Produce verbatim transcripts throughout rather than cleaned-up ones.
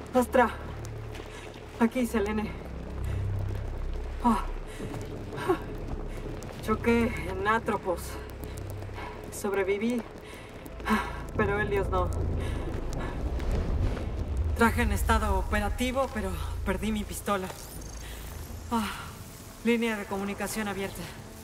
Astra. Aquí, Selene. Oh. Choqué en Atropos. Sobreviví, pero Helios no. Traje en estado operativo, pero perdí mi pistola. Oh. Línea de comunicación abierta.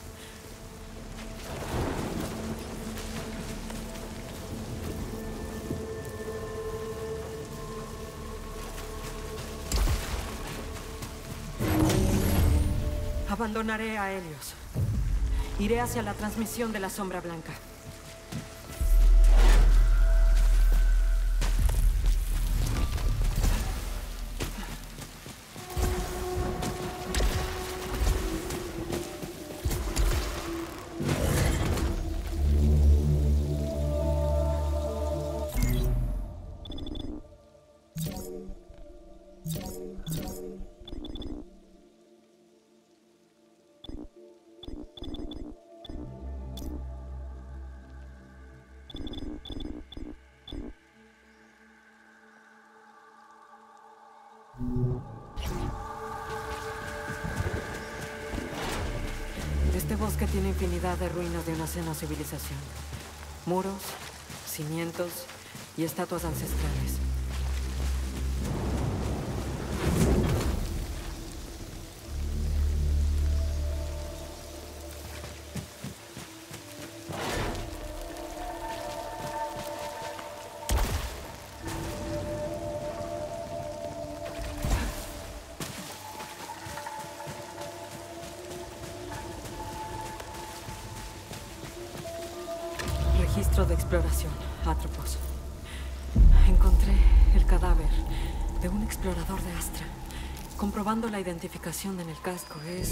Abandonaré a Helios. Iré hacia la transmisión de la Sombra Blanca. Este bosque tiene infinidad de ruinas de una cena civilización. Muros, cimientos y estatuas ancestrales. Registro de exploración, Atropos. Encontré el cadáver de un explorador de Astra. Comprobando la identificación en el casco, es...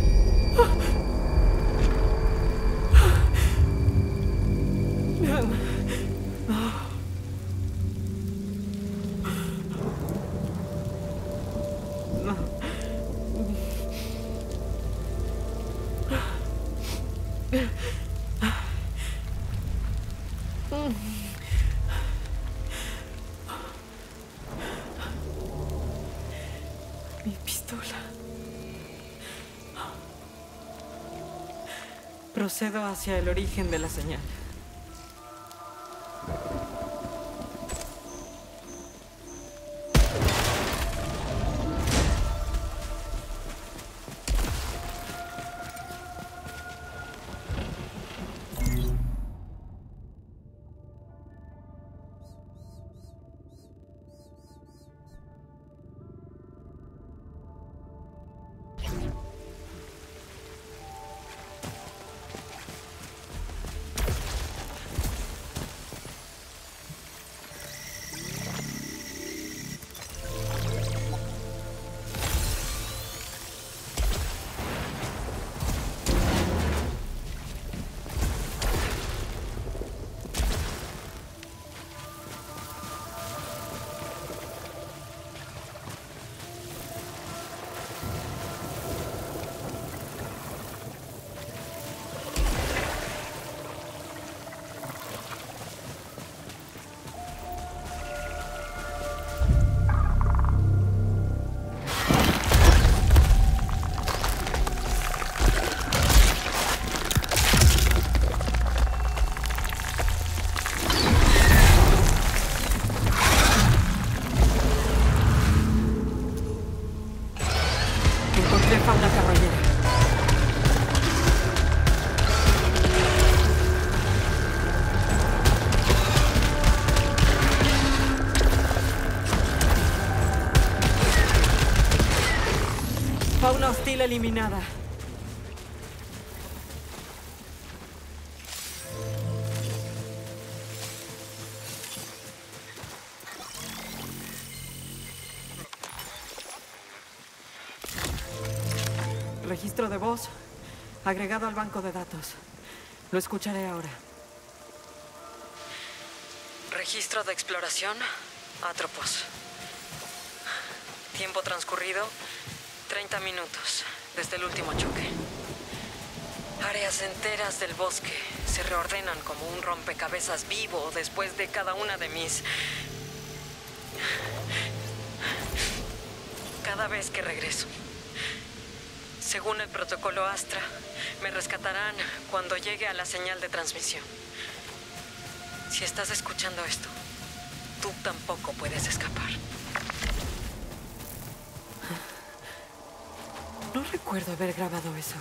Mi pistola. Procedo hacia el origen de la señal. Fauna carroñera. Fauna hostil eliminada. Registro de voz, agregado al banco de datos. Lo escucharé ahora. Registro de exploración, Atropos. Tiempo transcurrido, treinta minutos, desde el último choque. Áreas enteras del bosque se reordenan como un rompecabezas vivo después de cada una de mis... cada vez que regreso. Según el protocolo Astra, me rescatarán cuando llegue a la señal de transmisión. Si estás escuchando esto, tú tampoco puedes escapar. No recuerdo haber grabado eso.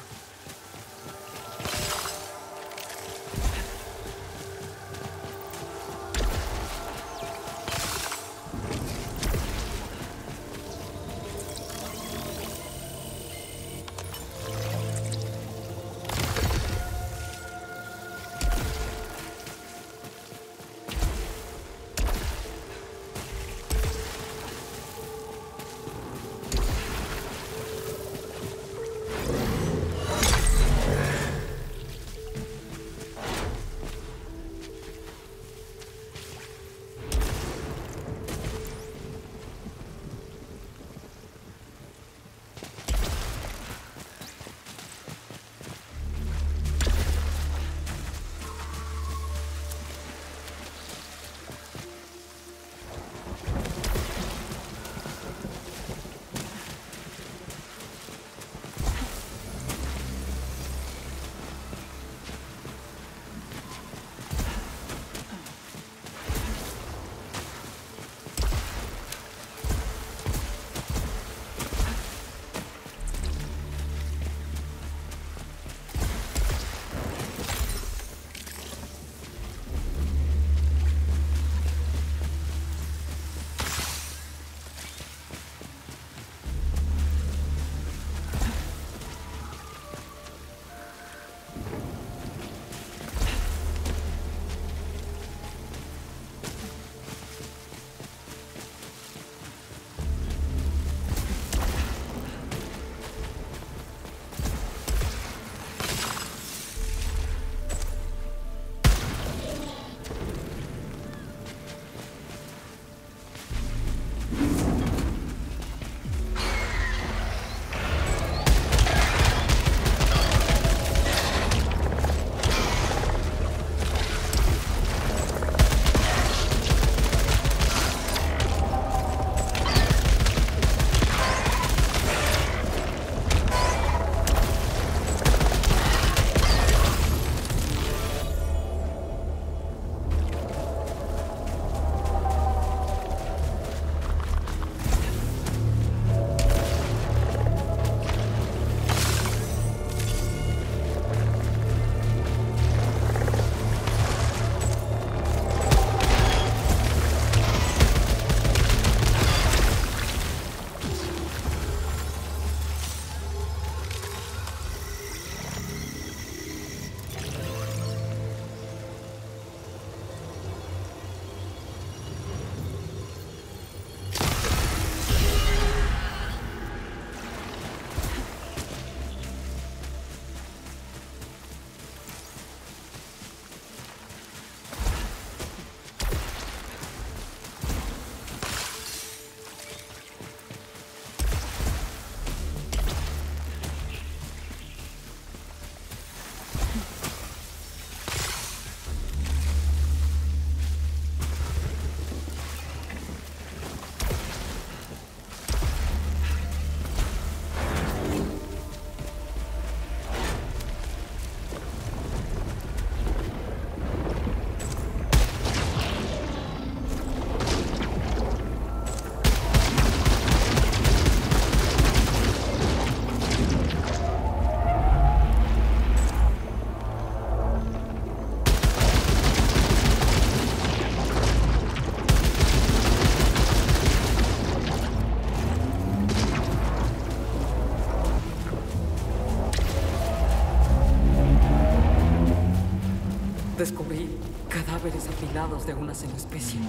Descubrí cadáveres apilados de una semiespecie.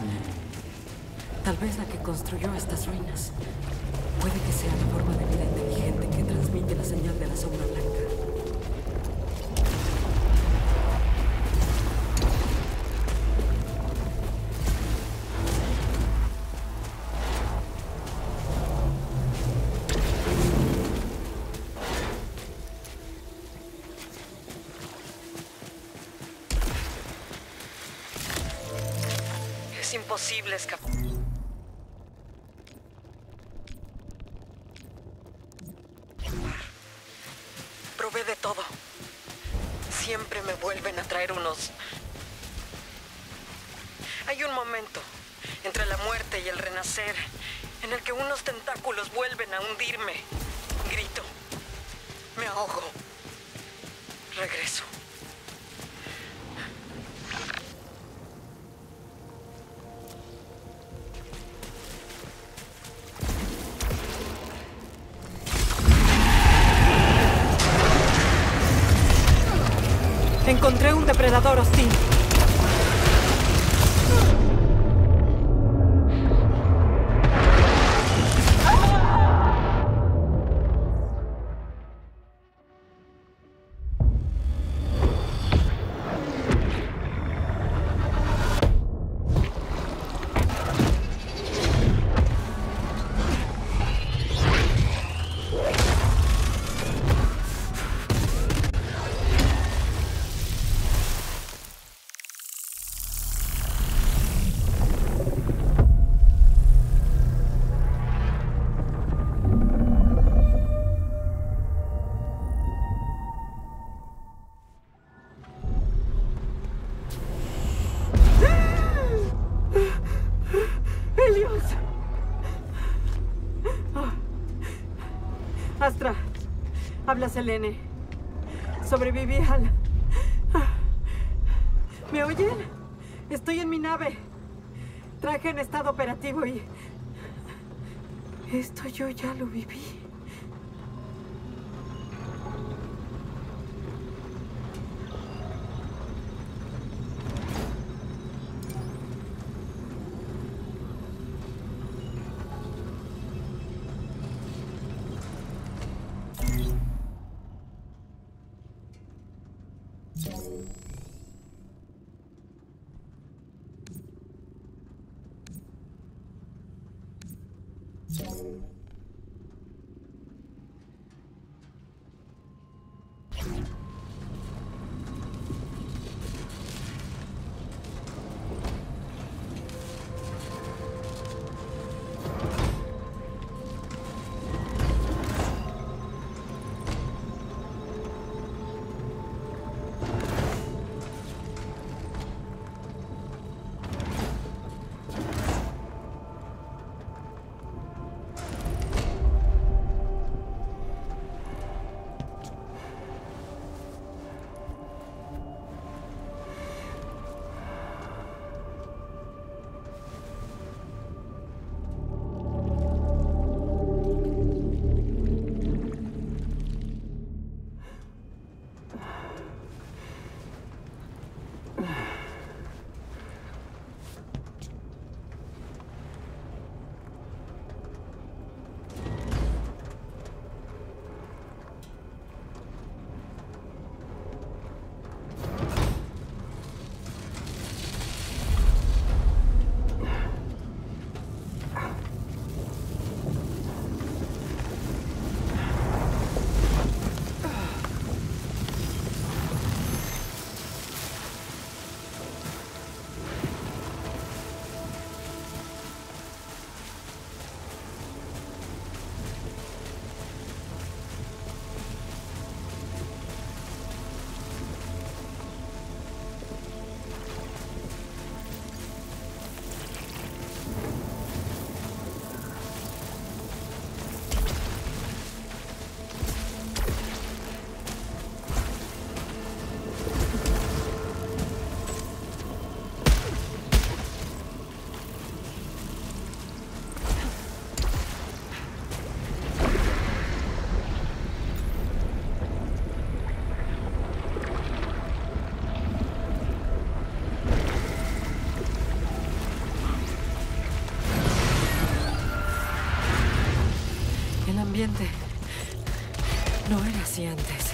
Tal vez la que construyó estas ruinas. Puede que sea la forma de vida inteligente que transmite la señal de la sombra blanca. Es imposible escapar. Probé de todo. Siempre me vuelven a traer unos... Hay un momento entre la muerte y el renacer en el que unos tentáculos vuelven a hundirme. Grito. Me ahogo. Regreso. Encontré un depredador hostil. Astra, habla Selene. Sobreviví al... ¿Me oyen? Estoy en mi nave. Traje en estado operativo y... Esto yo ya lo viví. No era así antes.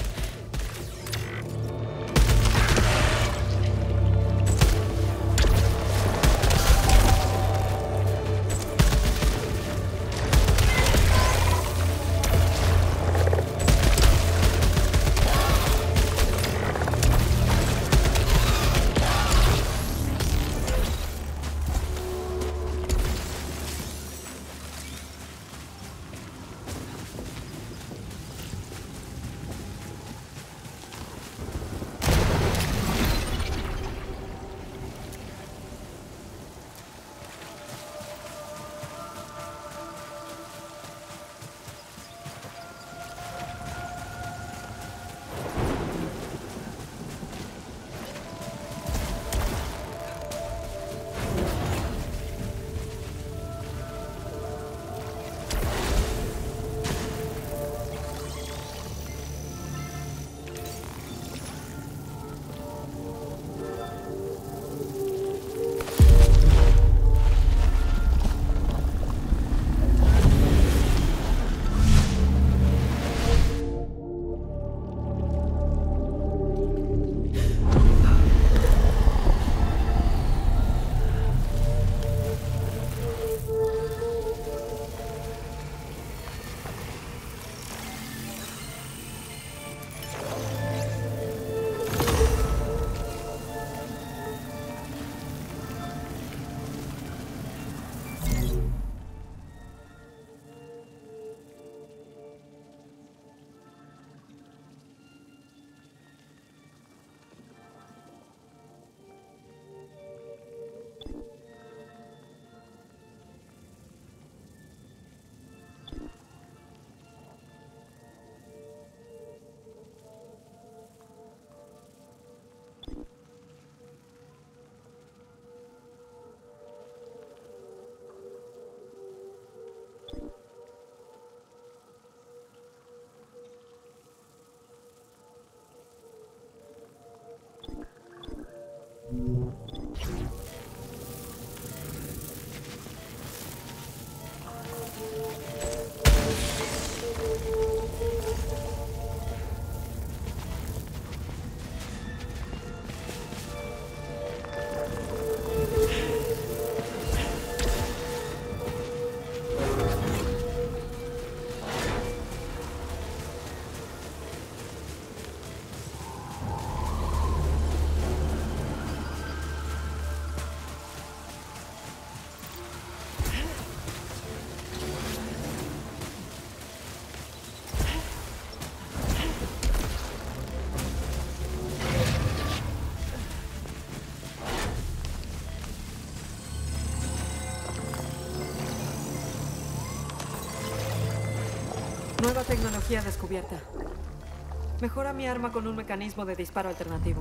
Nueva tecnología descubierta. Mejora mi arma con un mecanismo de disparo alternativo.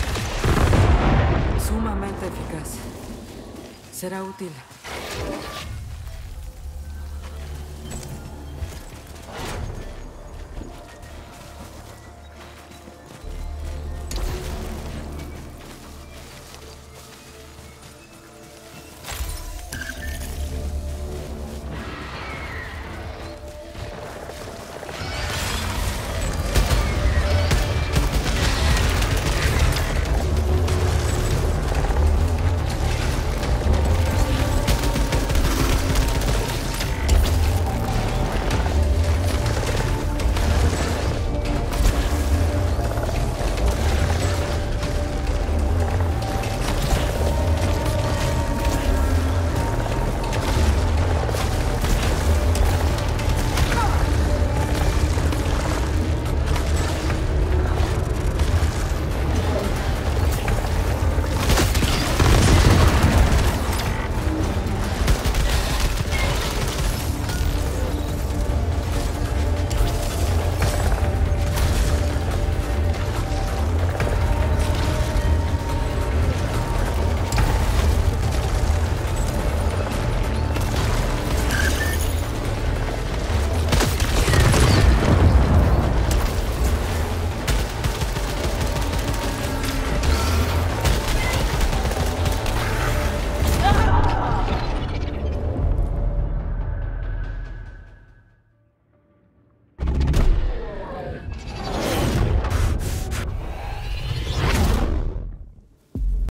Sumamente eficaz. Será útil.